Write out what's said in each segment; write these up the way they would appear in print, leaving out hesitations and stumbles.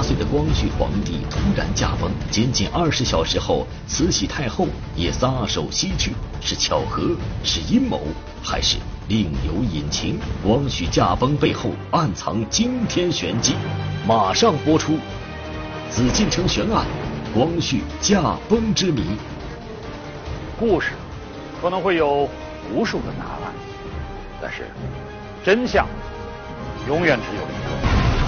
岁的光绪皇帝突然驾崩，仅仅20小时后，慈禧太后也撒手西去，是巧合，是阴谋，还是另有隐情？光绪驾崩背后暗藏惊天玄机，马上播出。紫禁城悬案，光绪驾崩之谜。 故事可能会有无数个答案，但是真相永远只有一个。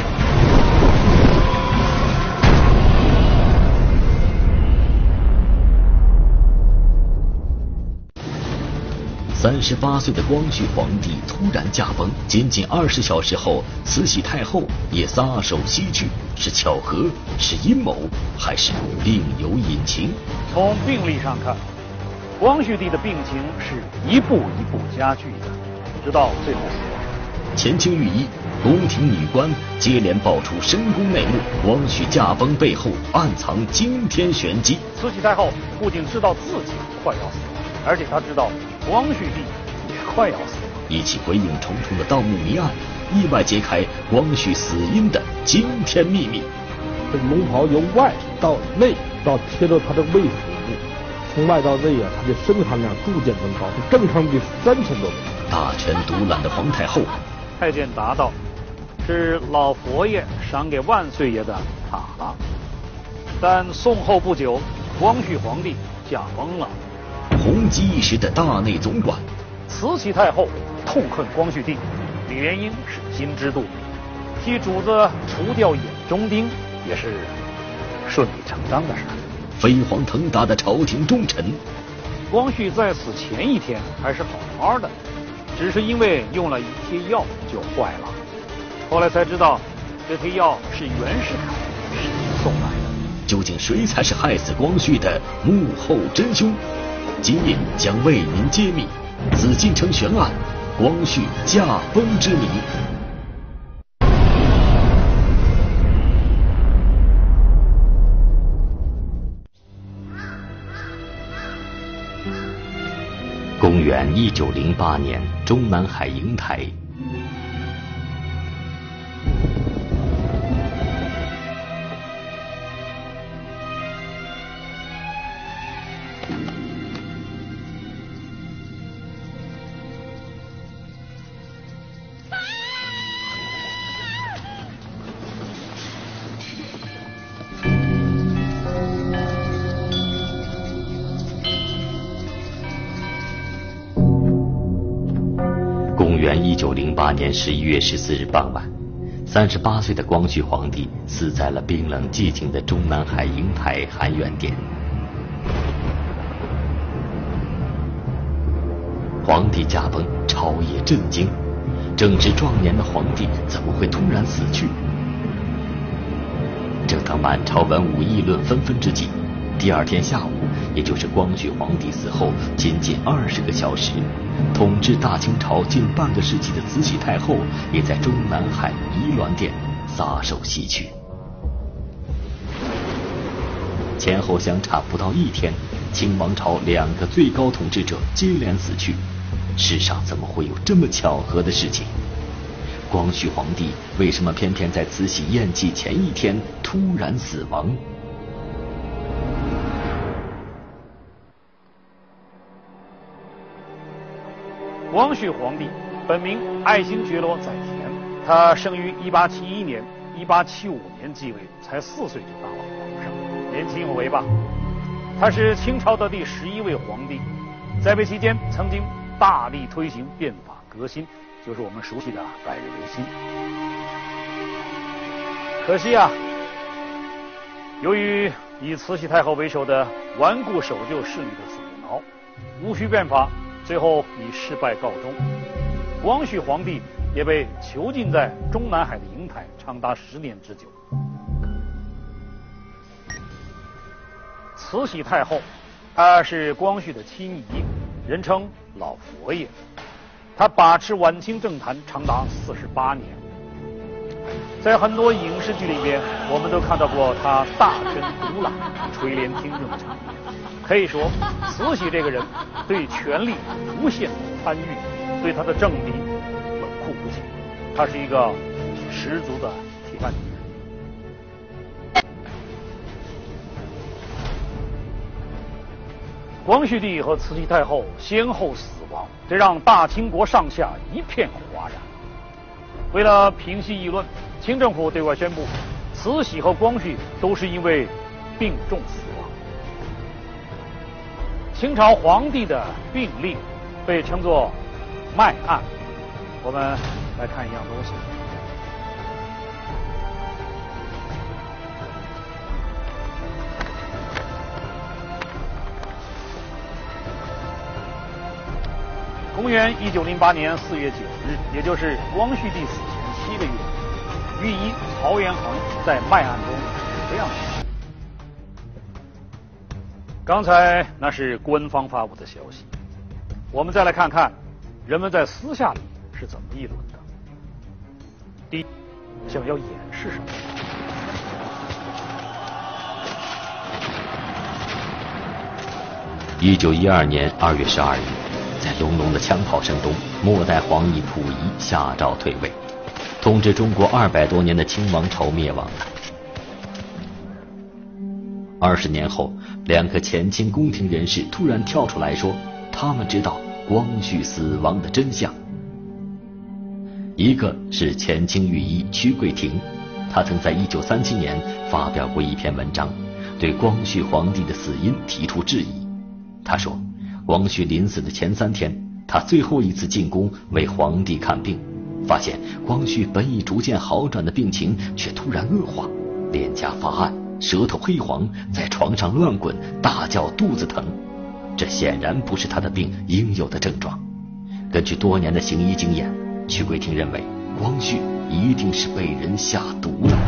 38岁的光绪皇帝突然驾崩，仅仅20小时后，慈禧太后也撒手西去，是巧合，是阴谋，还是另有隐情？ 从病历上看，光绪帝的病情是一步一步加剧的，直到最后死亡。 前清御医、宫廷女官接连爆出深宫内幕，光绪驾崩背后暗藏惊天玄机。 慈禧太后不仅知道自己快要死了，而且她知道光绪帝也快要死了。 一起鬼影重重的盗墓谜案，意外揭开光绪死因的惊天秘密。 这个龙袍由外到内到贴到他的胃腹部，从外到内啊，它的砷含量逐渐增高，正常比3000多倍。 大权独揽的皇太后， 太监答道：“是老佛爷赏给万岁爷的塔了。”但宋后不久，光绪皇帝驾崩了。 红极一时的大内总管， 慈禧太后痛恨光绪帝，李莲英是心知肚明，替主子除掉眼中钉也是顺理成章的事。 飞黄腾达的朝廷重臣， 光绪在死前一天还是好好的，只是因为用了一贴药就坏了。后来才知道，这贴药是袁世凯实际送来的。 究竟谁才是害死光绪的幕后真凶？今夜将为您揭秘紫禁城悬案，光绪驾崩之谜。公元1908年，中南海瀛台。公元1908年11月14日傍晚，38岁的光绪皇帝死在了冰冷寂静的中南海瀛台含元殿。皇帝驾崩，朝野震惊，正值壮年的皇帝怎么会突然死去？正当满朝文武议论纷纷之际，第二天下午，也就是光绪皇帝死后仅仅20个小时，统治大清朝近半个世纪的慈禧太后也在中南海怡鸾殿撒手西去。前后相差不到1天，清王朝2个最高统治者接连死去，世上怎么会有这么巧合的事情？光绪皇帝为什么偏偏在慈禧咽气前1天突然死亡？ 光绪皇帝本名爱新觉罗载湉，他生于1871年，1875年继位，才4岁就当了皇上，年轻有为吧。他是清朝的第11位皇帝，在位期间曾经大力推行变法革新，就是我们熟悉的百日维新。可惜啊，由于以慈禧太后为首的顽固守旧势力的阻挠，戊戌变法最后以失败告终，光绪皇帝也被囚禁在中南海的瀛台长达10年之久。慈禧太后，她是光绪的亲姨，人称老佛爷，她把持晚清政坛长达48年。在很多影视剧里边，我们都看到过她大权独揽、垂帘听政的场面。可以说，慈禧这个人对权力无限参与，对她的政敌冷酷无情，她是一个十足的铁腕女人。 光绪帝和慈禧太后先后死亡，这让大清国上下一片哗然。为了平息议论，清政府对外宣布，慈禧和光绪都是因为病重死亡。清朝皇帝的病例被称作脉案。我们来看一样东西。公元1908年4月9日，也就是光绪帝死前7个月，御医曹元衡在脉案中是这样写的。刚才那是官方发布的消息，我们再来看看人们在私下里是怎么议论的。第一，想要掩饰什么 ？1912年2月12日，在隆隆的枪炮声中，末代皇帝溥仪下诏退位，统治中国200多年的清王朝灭亡了。20年后，2个前清宫廷人士突然跳出来说，他们知道光绪死亡的真相。一个是前清御医屈桂亭，他曾在1937年发表过一篇文章，对光绪皇帝的死因提出质疑。他说，光绪临死的前3天，他最后一次进宫为皇帝看病，发现光绪本已逐渐好转的病情却突然恶化，脸颊发暗，舌头黑黄，在床上乱滚，大叫肚子疼。这显然不是他的病应有的症状。根据多年的行医经验，屈桂亭认为光绪一定是被人下毒了。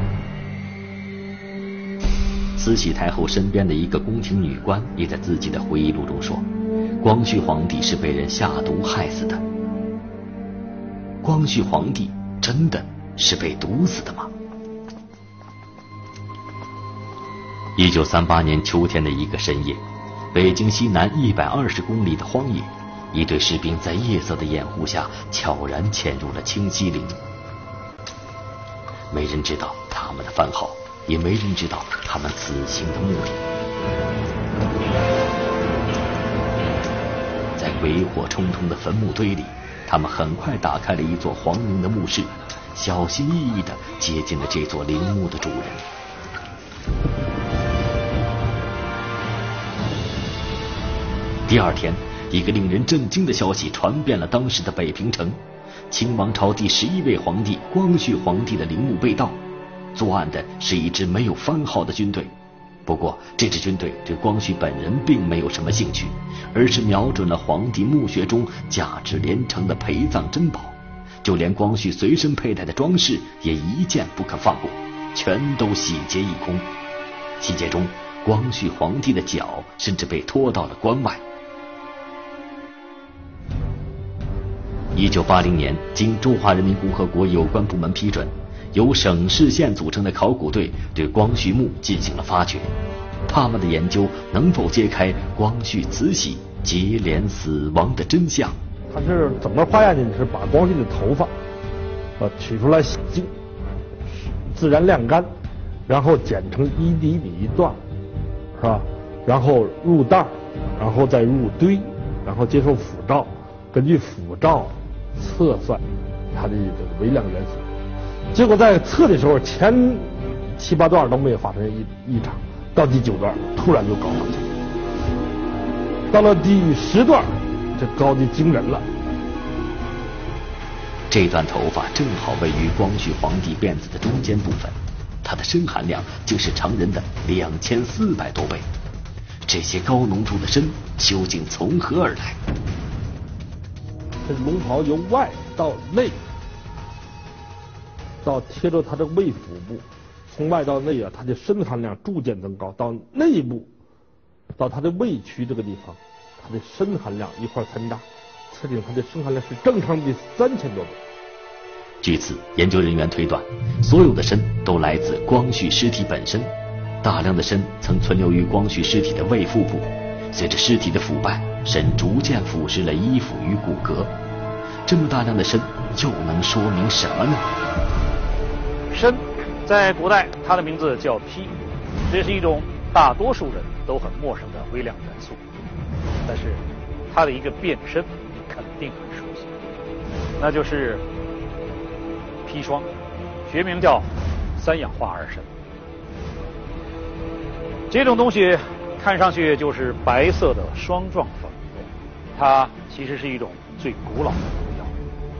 慈禧太后身边的一个宫廷女官也在自己的回忆录中说，光绪皇帝是被人下毒害死的。光绪皇帝真的是被毒死的吗？1938年秋天的一个深夜，北京西南120公里的荒野，一队士兵在夜色的掩护下悄然潜入了清西陵。没人知道他们的番号，也没人知道他们此行的目的。在鬼火冲冲的坟墓堆里，他们很快打开了一座皇陵的墓室，小心翼翼地接近了这座陵墓的主人。第二天，一个令人震惊的消息传遍了当时的北平城，清王朝第11位皇帝光绪皇帝的陵墓被盗，作案的是一支没有番号的军队。不过这支军队对光绪本人并没有什么兴趣，而是瞄准了皇帝墓穴中价值连城的陪葬珍宝，就连光绪随身佩戴的装饰也一件不可放过，全都洗劫一空。洗劫中，光绪皇帝的脚甚至被拖到了关外。1980年，经中华人民共和国有关部门批准，由省市县组成的考古队对光绪墓进行了发掘。他们的研究能否揭开光绪慈禧接连死亡的真相？ 他是怎么化验的？是把光绪的头发取出来洗净，自然晾干，然后剪成1厘米一段，是吧？然后入袋，然后再入堆，然后接受辐照，根据辐照测算它的这个微量元素。结果在测的时候，前7、8段都没有发生异常，到第9段突然就高上去了，到了第10段，这高的惊人了。 这段头发正好位于光绪皇帝辫子的中间部分，它的砷含量竟是常人的2400多倍。这些高浓度的砷究竟从何而来？ 这龙袍由外到内，到贴着它的胃腹部，从外到内它的砷含量逐渐增高，到内部，到它的胃区这个地方，它的砷含量一块参照，测定它的砷含量是正常的3000多倍。 据此，研究人员推断，所有的砷都来自光绪尸体本身。大量的砷曾存留于光绪尸体的胃腹部，随着尸体的腐败，砷逐渐腐蚀了衣服与骨骼。这么大量的砷又能说明什么呢？ 砷在古代它的名字叫铍，这是一种大多数人都很陌生的微量元素。 但是他的一个变身你肯定很熟悉，那就是砒霜，学名叫三氧化二砷。这种东西看上去就是白色的霜状粉，它其实是一种最古老的毒药。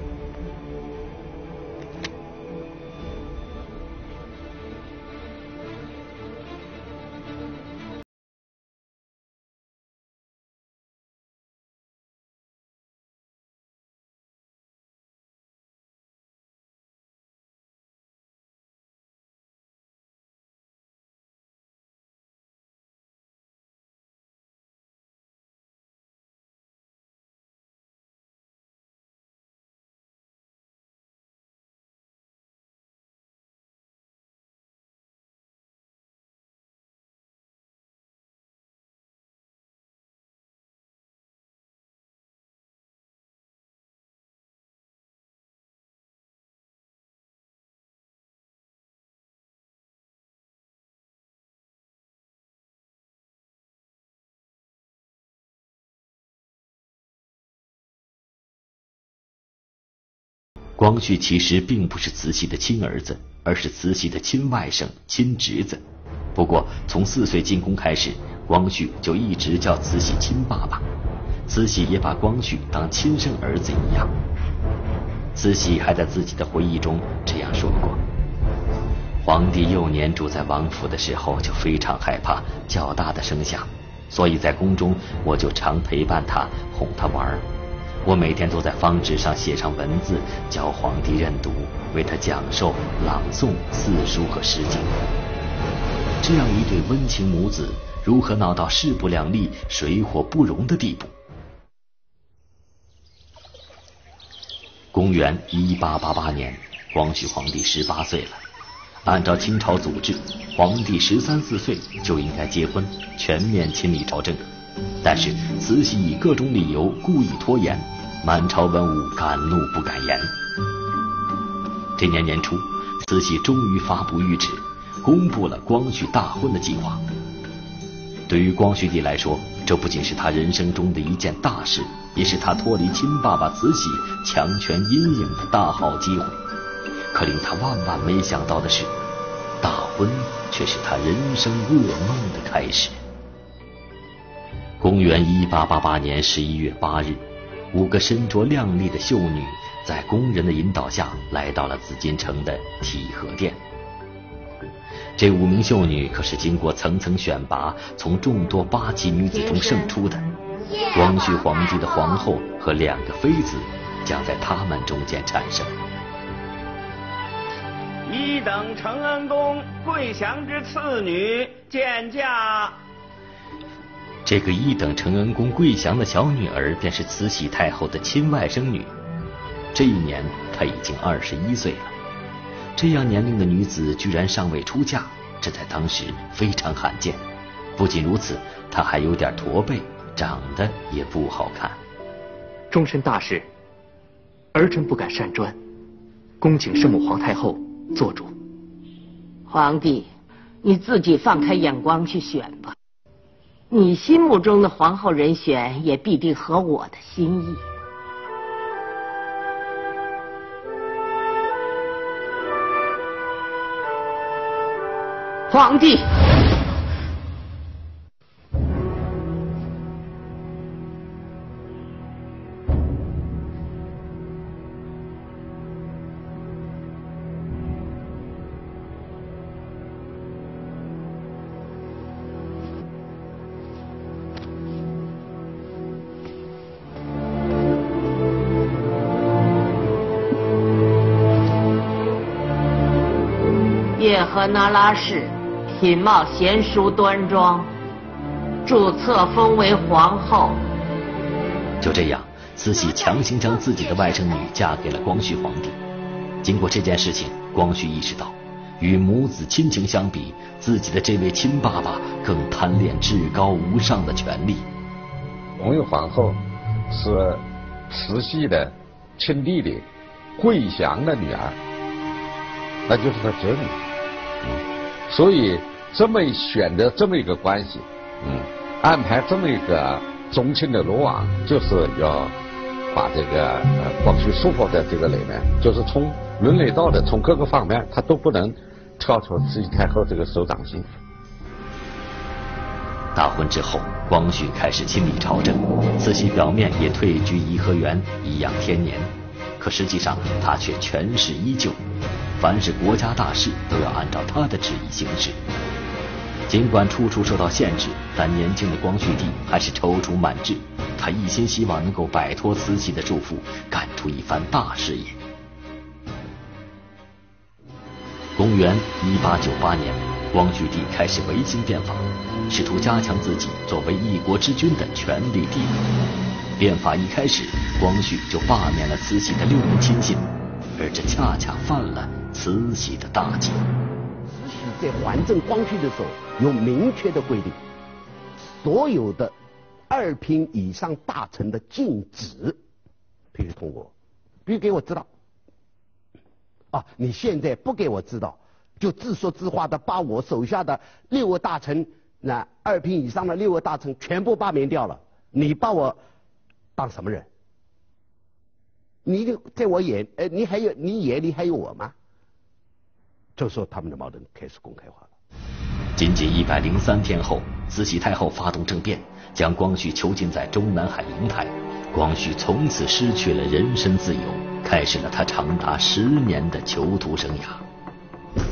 光绪其实并不是慈禧的亲儿子，而是慈禧的亲外甥、亲侄子。不过从4岁进宫开始，光绪就一直叫慈禧亲爸爸，慈禧也把光绪当亲生儿子一样。慈禧还在自己的回忆中这样说过：皇帝幼年住在王府的时候就非常害怕较大的声响，所以在宫中我就常陪伴他，哄他玩。我每天都在方纸上写上文字，教皇帝认读，为他讲授、朗诵四书和诗经。这样一对温情母子，如何闹到势不两立、水火不容的地步？公元1888年，光绪皇帝18岁了。按照清朝祖制，皇帝13、14岁就应该结婚，全面亲理朝政。但是慈禧以各种理由故意拖延，满朝文武敢怒不敢言。这年年初，慈禧终于发布谕旨，公布了光绪大婚的计划。对于光绪帝来说，这不仅是他人生中的一件大事，也是他脱离亲爸爸慈禧强权阴影的大好机会。可令他万万没想到的是，大婚却是他人生噩梦的开始。公元1888年11月8日，5个身着靓丽的秀女在工人的引导下来到了紫禁城的体和殿。这5名秀女可是经过层层选拔，从众多8旗女子中胜出的。光绪皇帝的皇后和2个妃子将在她们中间产生。 一等承恩宫桂祥之次女见驾。 这个一等承恩宫桂祥的小女儿便是慈禧太后的亲外甥女。这一年她已经21岁了。这样年龄的女子居然尚未出嫁，这在当时非常罕见。不仅如此，她还有点驼背，长得也不好看。 终身大事，儿臣不敢擅专，恭请圣母皇太后做主。 皇帝，你自己放开眼光去选吧，你心目中的皇后人选也必定合我的心意。皇帝，叶赫那拉氏品貌贤淑端庄，注册封为皇后。 就这样，慈禧强行将自己的外甥女嫁给了光绪皇帝。经过这件事情，光绪意识到，与母子亲情相比，自己的这位亲爸爸更贪恋至高无上的权力。 光绪皇后是慈禧的亲弟弟桂祥的女儿，那就是他侄女。所以这么选择这么一个关系，安排这么一个宗亲的罗网就是要把这个光绪束缚在这个里面，就是从伦理道德从各个方面他都不能跳出慈禧太后这个手掌心。 大婚之后，光绪开始亲理朝政，慈禧表面也退居颐和园颐养天年，可实际上他却权势依旧，凡是国家大事都要按照他的旨意行事。尽管处处受到限制，但年轻的光绪帝还是踌躇满志，他一心希望能够摆脱慈禧的束缚，干出一番大事业。公元1898年，光绪帝开始维新变法，试图加强自己作为一国之君的权力地位。变法一开始，光绪就罢免了慈禧的6名亲信，而这恰恰犯了慈禧的大忌。 慈禧在还政光绪的时候有明确的规定，所有的2品以上大臣的禁止必须通过，必须给我知道。啊，你现在不给我知道，就自说自话的把我手下的6位大臣，那2品以上的6位大臣全部罢免掉了，你把我当什么人？你就在我眼，你眼里还有我吗？这时候他们的矛盾开始公开化了。 仅仅103天后，慈禧太后发动政变，将光绪囚禁在中南海瀛台。光绪从此失去了人身自由，开始了他长达10年的囚徒生涯。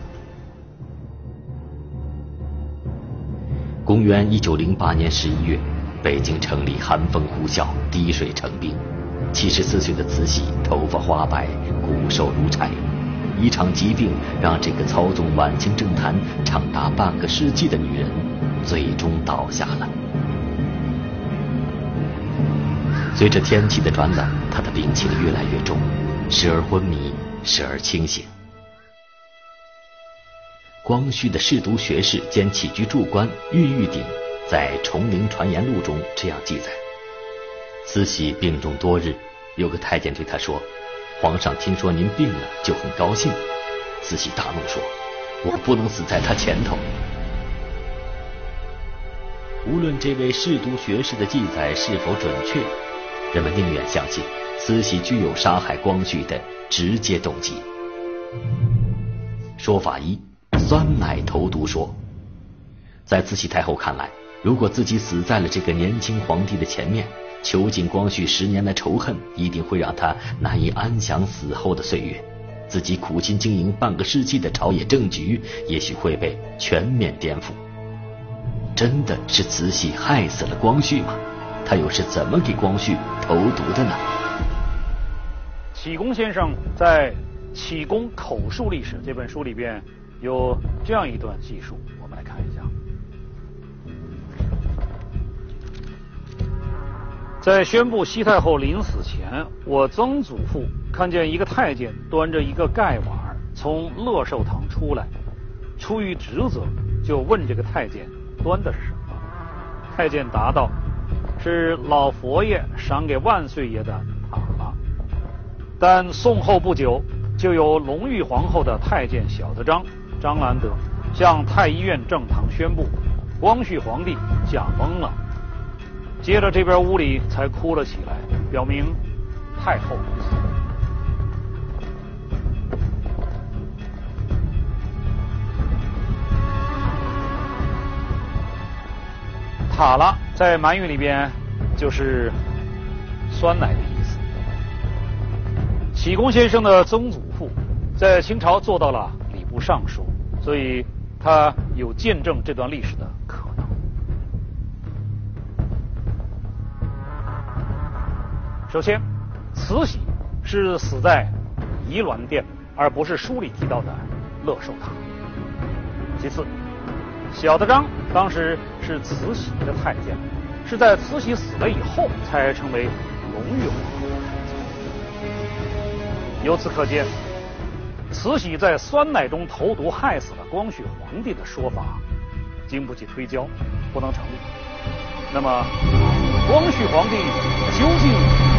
公元1908年11月，北京城里寒风呼啸，滴水成冰。74岁的慈禧头发花白，骨瘦如柴。一场疾病让这个操纵晚清政坛长达半个世纪的女人最终倒下了。随着天气的转冷，她的病情越来越重，时而昏迷，时而清醒。光绪的侍读学士兼起居注官郁玉鼎在《崇陵传言录》中这样记载：慈禧病重多日，有个太监对她说，皇上听说您病了，就很高兴。慈禧大怒说，我不能死在他前头。无论这位侍读学士的记载是否准确，人们宁愿相信慈禧具有杀害光绪的直接动机。说法一，酸奶投毒说。在慈禧太后看来，如果自己死在了这个年轻皇帝的前面，囚禁光绪10年的仇恨一定会让他难以安享死后的岁月，自己苦心经营半个世纪的朝野政局也许会被全面颠覆。真的是慈禧害死了光绪吗？他又是怎么给光绪投毒的呢？ 启功先生在《启功口述历史》这本书里边有这样一段记述，我们来看一下。在宣布西太后临死前，我曾祖父看见一个太监端着一个盖碗从乐寿堂出来，出于职责，就问这个太监端的是什么。太监答道，是老佛爷赏给万岁爷的塔了。但送后不久，就有隆裕皇后的太监小德张张兰德向太医院正堂宣布，光绪皇帝驾崩了。接着这边屋里才哭了起来，表明太后已死。塔拉在满语里边就是酸奶的意思。启功先生的曾祖父在清朝做到了礼部尚书，所以他有见证这段历史的可能。首先，慈禧是死在怡鸾殿，而不是书里提到的乐寿堂。其次，小德张当时是慈禧的太监，是在慈禧死了以后才成为隆裕皇后的太监。由此可见，慈禧在酸奶中投毒害死了光绪皇帝的说法经不起推敲，不能成立。那么，光绪皇帝究竟？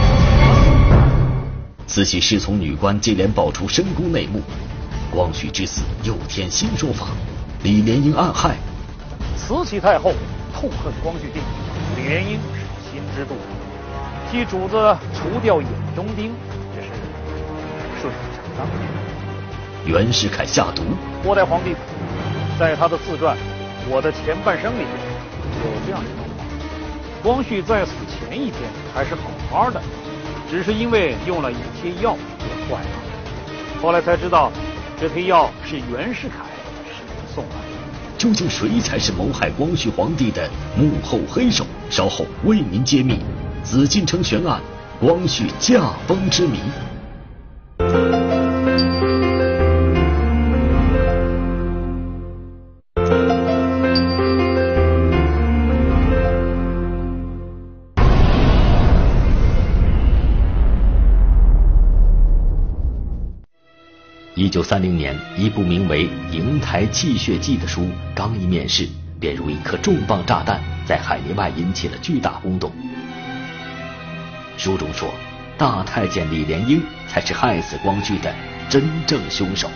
慈禧侍从女官接连爆出深宫内幕，光绪之死又添新说法，李莲英暗害。 慈禧太后痛恨光绪帝，李莲英是心之度，替主子除掉眼中钉，这是顺理成章的。 袁世凯下毒， 末代皇帝在他的自传《我的前半生》里面有这样一段话：光绪在死前一天还是好好的，只是因为用了一贴药就坏了。后来才知道，这贴药是袁世凯使人送来的。 究竟谁才是谋害光绪皇帝的幕后黑手？稍后为您揭秘紫禁城悬案，光绪驾崩之谜。1930年，一部名为《瀛台泣血记》的书刚一面世，便如一颗重磅炸弹，在海内外引起了巨大轰动。书中说，大太监李莲英才是害死光绪的真正凶手。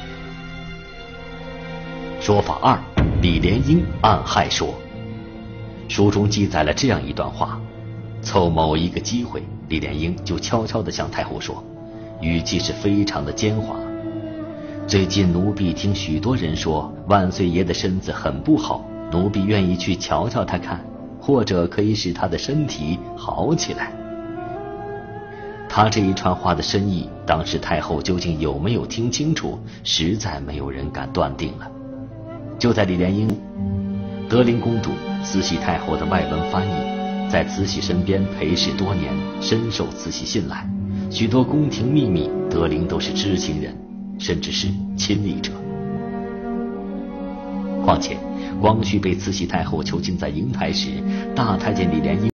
说法二：李莲英暗害说。书中记载了这样一段话：凑某一个机会，李莲英就悄悄地向太后说，语气是非常的奸猾。最近奴婢听许多人说万岁爷的身子很不好，奴婢愿意去瞧瞧他看，或者可以使他的身体好起来。他这一串话的深意，当时太后究竟有没有听清楚，实在没有人敢断定了。就在李莲英，德龄公主，慈禧太后的外文翻译，在慈禧身边陪侍多年，深受慈禧信赖，许多宫廷秘密德龄都是知情人，甚至是亲历者。况且光绪被慈禧太后囚禁在瀛台时，大太监李莲英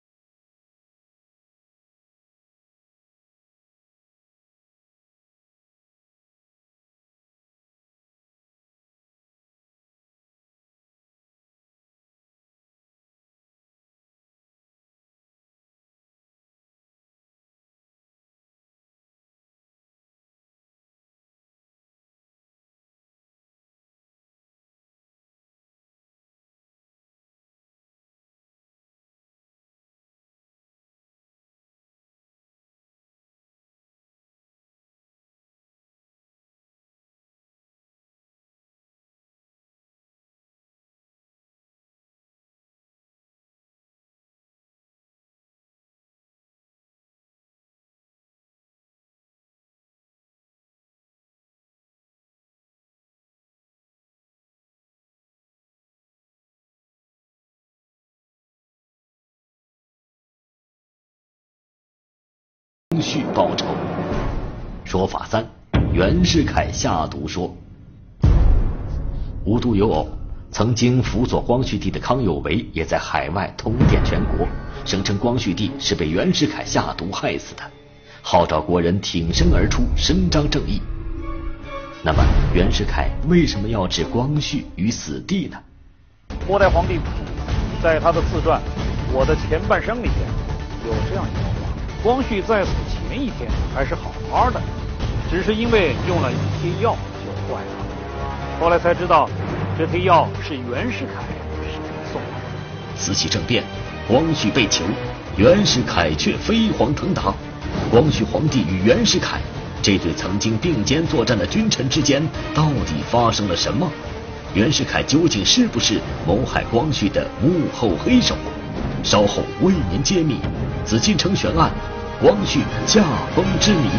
续报仇。说法三：袁世凯下毒说。无独有偶，曾经辅佐光绪帝的康有为也在海外通电全国，声称光绪帝是被袁世凯下毒害死的，号召国人挺身而出，伸张正义。那么袁世凯为什么要置光绪于死地呢？ 末代皇帝在他的自传《我的前半生》里边有这样一段话：光绪在死前一天还是好好的，只是因为用了一贴药就坏了。后来才知道，这贴药是袁世凯使人送来的。 慈禧政变，光绪被囚，袁世凯却飞黄腾达。光绪皇帝与袁世凯这对曾经并肩作战的君臣之间，到底发生了什么？袁世凯究竟是不是谋害光绪的幕后黑手？稍后为您揭秘紫禁城悬案，光绪驾崩之谜。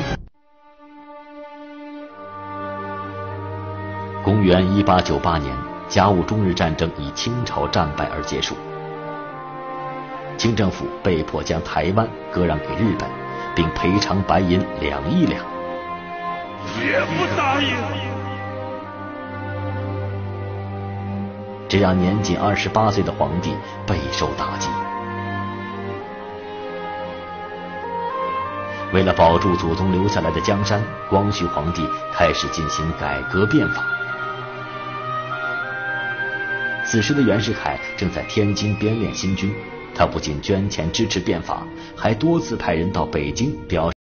公元1898年，甲午中日战争以清朝战败而结束，清政府被迫将台湾割让给日本，并赔偿白银2亿两。 绝不答应！ 这让年仅28岁的皇帝备受打击。为了保住祖宗留下来的江山，光绪皇帝开始进行改革变法。此时的袁世凯正在天津编练新军，他不仅捐钱支持变法，还多次派人到北京表示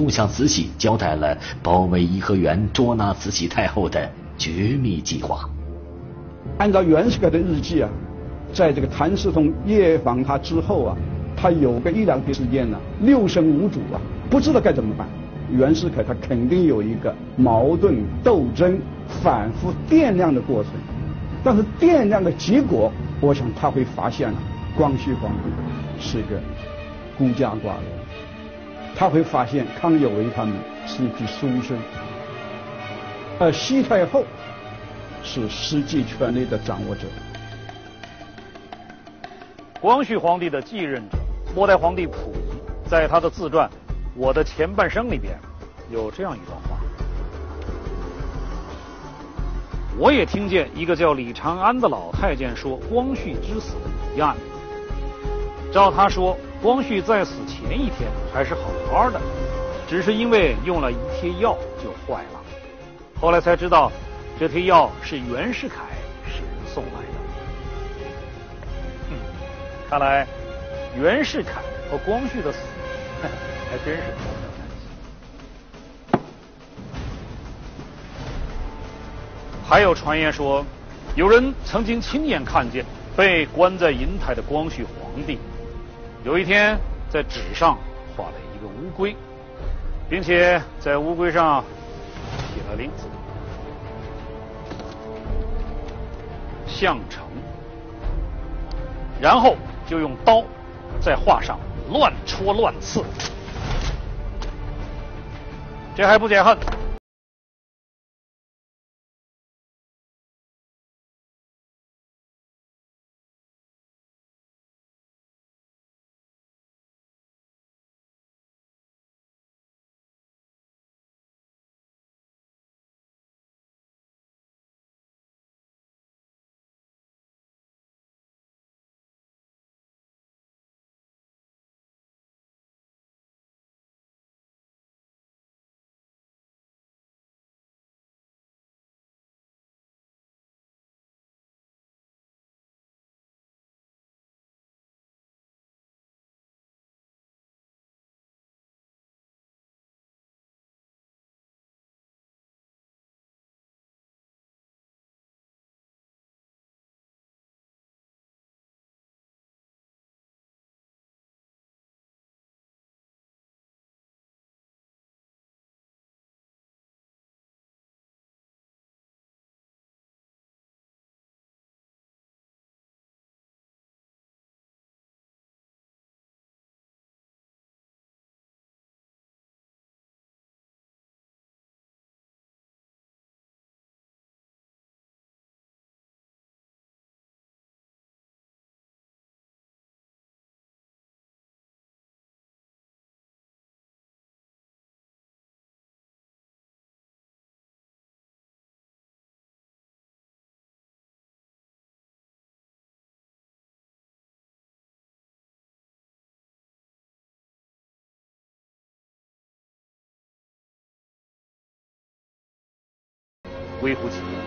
都向慈禧交代了包围颐和园、捉拿慈禧太后的绝密计划。 按照袁世凯的日记啊，在这个谭嗣同夜访他之后啊，他有个1、2天时间呢，六神无主啊，不知道该怎么办。袁世凯他肯定有一个矛盾斗争、反复掂量的过程，但是掂量的结果，我想他会发现了，光绪皇帝是个孤家寡人，他会发现康有为他们是一批书生，而西太后是实际权力的掌握者。 光绪皇帝的继任者末代皇帝溥仪，在他的自传《我的前半生》里边有这样一段话：我也听见一个叫李长安的老太监说光绪之死的疑案。照他说，光绪在死前1天还是好好的，只是因为用了一贴药就坏了。后来才知道，这贴药是袁世凯使人送来的。看来袁世凯和光绪的死还真是脱不了干系。还有传言说，有人曾经亲眼看见被关在银台的光绪皇帝，有一天在纸上画了一个乌龟，并且在乌龟上写了2字：项城。然后就用刀在画上乱戳乱刺，这还不解恨。微乎其微。